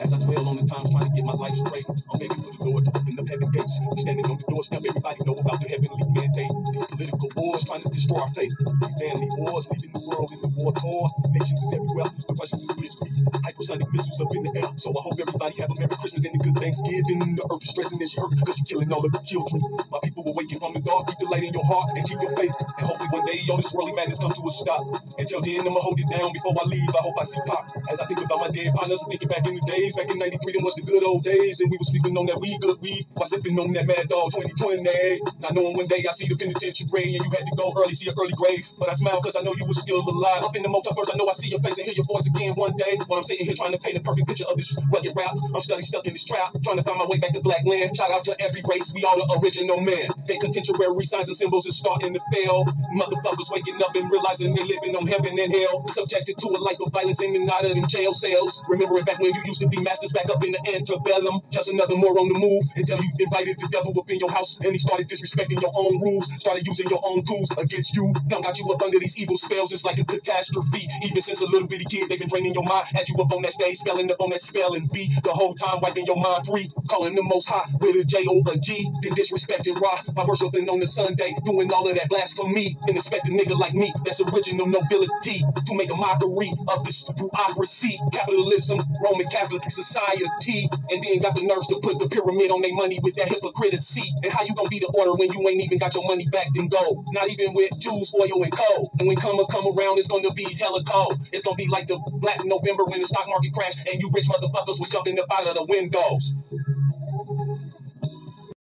As I dwell on the times trying to get my life straight, I'm begging for the Lord to open up heaven gates. We standing on the doorstep, everybody know about the heavenly mandate. These political wars trying to destroy our faith. These manly wars leaving the world in the war torn. Nations is everywhere, the Russians is blitzkrieg. Hypersonic missiles up in the air. So I hope everybody have a Merry Christmas and a good Thanksgiving. The earth is stressing as you hurt because you're killing all of the children. My people will waken from the dark, keep the light in your heart and keep your faith. And hopefully one day all this worldly madness come to a stop. Until then, I'ma hold it down before I leave. I hope I see Pop. As I think about my dead partners, I'm thinking back in the days. Back in 93, them was the good old days. And we was sleeping on that good weed while sipping on that Mad Dog 2020. Not knowing one day I see the penitentiary and you had to go early, see an early grave. But I smile because I know you were still alive. Up in the multiverse, I know I see your face and hear your voice again one day. While I'm sitting here trying to paint a perfect picture of this rugged rap, I'm stuck in this trap, trying to find my way back to black land. Shout out to every race, we all the original man. They contemporary signs and symbols is starting to fail. Motherfuckers waking up and realizing they're living on heaven and hell. Subjected to a life of violence in and out of them jail cells. Remembering back when you used to be masters back up in the antebellum. Just another more on the move until you invited the devil up in your house and he started disrespecting your own rules. Started using your own tools against you. Now got you up under these evil spells. It's like a catastrophe. Even since a little bitty kid, they've been draining your mind. Had you up on that stage, spelling up on that spell and B. The whole time wiping your mind free. Calling the most high with a J or a G. Then disrespecting Ra by worshiping on the Sunday. Doing all of that blasphemy. And expect a nigga like me that's original nobility to make a mockery of this bureaucracy. Capitalism, Roman Catholic society. And then got the nerves to put the pyramid on their money with that hypocrisy. And how you gonna be the order when you ain't even got your money backed in gold? Not even with Jews, oil, and coal. And when come around, it's gonna be hella cold. It's gonna be like the Black November when the stock market crashed and you rich motherfuckers was jumping up out of the windows.